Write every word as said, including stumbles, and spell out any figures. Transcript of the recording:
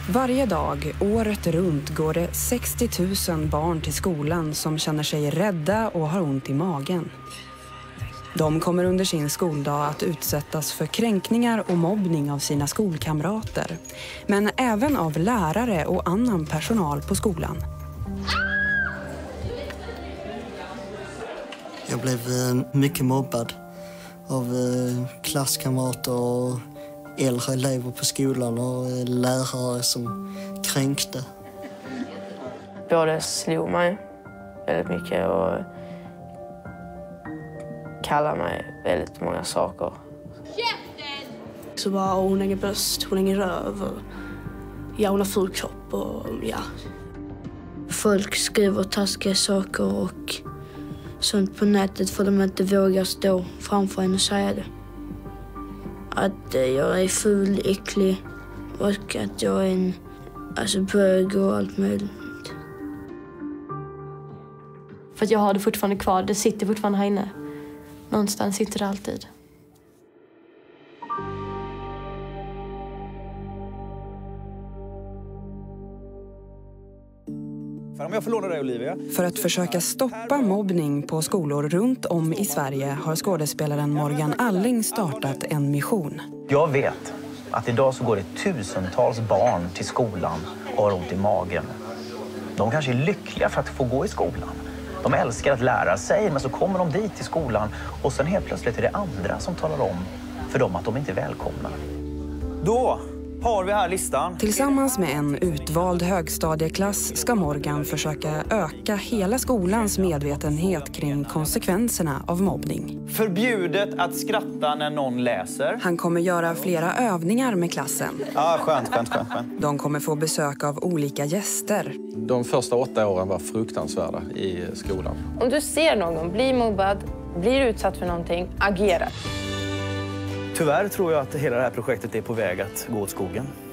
Varje dag, året runt, går det sextio tusen barn till skolan som känner sig rädda och har ont i magen. De kommer under sin skoldag att utsättas för kränkningar och mobbning av sina skolkamrater. Men även av lärare och annan personal på skolan. Jag blev mycket mobbad av klasskamrater och äldre elever på skolan och lärare som kränkte. Både slog mig väldigt mycket och kallade mig väldigt många saker. Så bara, hon har ingen bröst, hon har ingen röv. Och, ja, hon har full kropp och ja. Folk skriver taskiga saker och sånt på nätet för de inte vågar stå framför en och säga det. Att jag är ful, äcklig och att jag är en alltså, bög och allt möjligt. För att jag har det fortfarande kvar, det sitter fortfarande här inne. Någonstans sitter det alltid. Om jag får låna dig, Olivia. För att försöka stoppa mobbning på skolor runt om i Sverige har skådespelaren Morgan Alling startat en mission. Jag vet att idag så går det tusentals barn till skolan och har ont i magen. De kanske är lyckliga för att få gå i skolan. De älskar att lära sig, men så kommer de dit till skolan och sen helt plötsligt är det andra som talar om för dem att de inte är välkomna. Då har vi här listan. Tillsammans med en utvald högstadieklass ska Morgan försöka öka hela skolans medvetenhet kring konsekvenserna av mobbning. Förbjudet att skratta när någon läser. Han kommer göra flera övningar med klassen. Ja, skönt, skönt, skönt, skönt. De kommer få besök av olika gäster. De första åtta åren var fruktansvärda i skolan. Om du ser någon bli mobbad, blir utsatt för någonting, agera. Tyvärr tror jag att hela det här projektet är på väg att gå åt skogen.